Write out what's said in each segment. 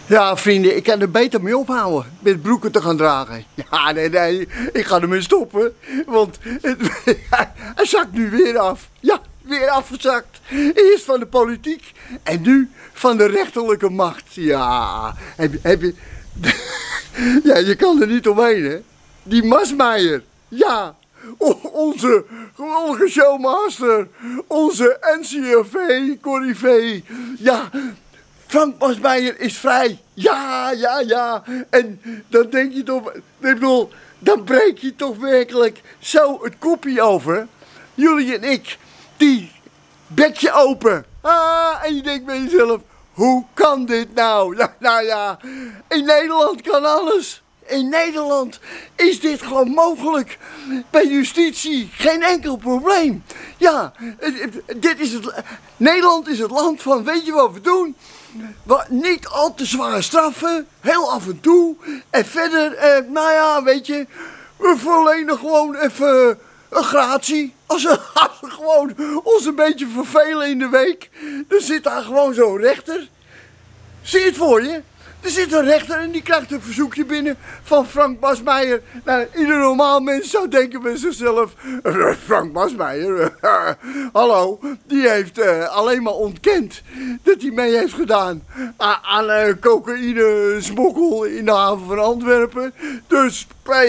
Ja, vrienden, ik kan er beter mee ophouden met broeken te gaan dragen. Ja, nee, ik ga ermee stoppen, want hij zakt nu weer af. Ja, weer afgezakt. Eerst van de politiek en nu van de rechterlijke macht. Ja, heb je... Ja, je kan er niet omheen, hè. Die Maasmeijer, ja, onze geweldige showmaster, onze NCRV-corrivee, ja... Frank Maasmeijer is vrij. Ja. En dan denk je toch, ik bedoel, dan breek je toch werkelijk zo het kopje over. Jullie en ik, die bekje open. En je denkt bij jezelf, hoe kan dit nou? Nou ja, in Nederland kan alles. In Nederland is dit gewoon mogelijk. Bij justitie geen enkel probleem. Ja, Nederland is het land van, weet je wat we doen? Niet al te zware straffen, heel af en toe. En verder, nou ja, weet je, we verlenen gewoon even een gratie. Als we gewoon ons een beetje vervelen in de week, dan zit daar gewoon zo'n rechter. Zie je het voor je? Er zit een rechter en die krijgt een verzoekje binnen van Frank Maasmeijer. Nou, ieder normaal mens zou denken bij zichzelf, Frank Maasmeijer, hallo, die heeft alleen maar ontkend dat hij mee heeft gedaan aan cocaïne smokkel in de haven van Antwerpen. Dus,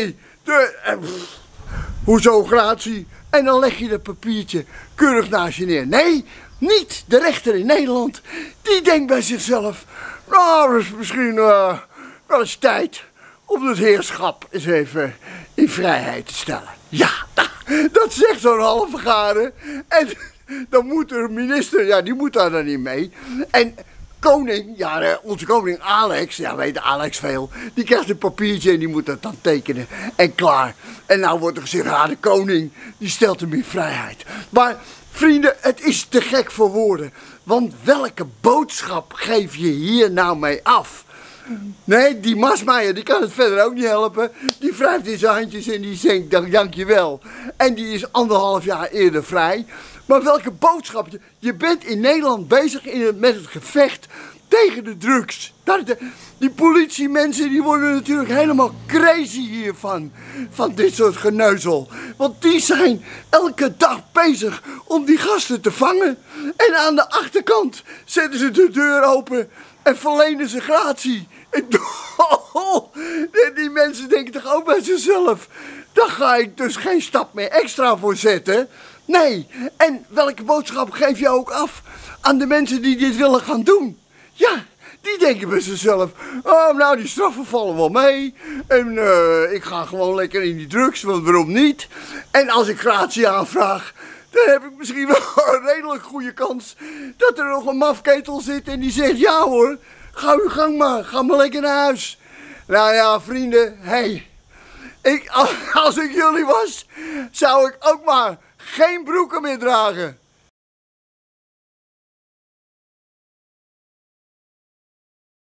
hoezo gratie? En dan leg je dat papiertje keurig naast je neer. Nee, niet de rechter in Nederland. Die denkt bij zichzelf, nou, is misschien wel eens tijd om het heerschap eens even in vrijheid te stellen. Ja, dat zegt zo'n halve garen. En dan moet de minister, ja, die moet daar dan niet mee. En koning, ja, onze koning Alex, ja, weet Alex veel, die krijgt een papiertje en die moet dat dan tekenen. En klaar. En nou wordt er gezegd, ja, de koning, die stelt hem in vrijheid. Maar vrienden, het is te gek voor woorden. Want welke boodschap geef je hier nou mee af? Nee, die Maasmeijer, die kan het verder ook niet helpen. Die wrijft in zijn handjes en die zegt, dankjewel. En die is 1,5 jaar eerder vrij. Maar welke boodschap? Je bent in Nederland bezig met het gevecht tegen de drugs. Die politiemensen die worden natuurlijk helemaal crazy hiervan. Van dit soort geneuzel. Want die zijn elke dag bezig om die gasten te vangen. En aan de achterkant zetten ze de deur open en verlenen ze gratie. Die mensen denken toch ook bij zichzelf, daar ga ik dus geen stap meer extra voor zetten. Nee, en welke boodschap geef je ook af aan de mensen die dit willen gaan doen? Ja, die denken bij zichzelf, oh, nou, die straffen vallen wel mee. En ik ga gewoon lekker in die drugs, want waarom niet? En als ik gratie aanvraag, dan heb ik misschien wel een redelijk goede kans dat er nog een mafketel zit en die zegt, ja hoor, ga uw gang maar, ga maar lekker naar huis. Nou ja, vrienden, hey, als ik jullie was, zou ik ook maar geen broeken meer dragen.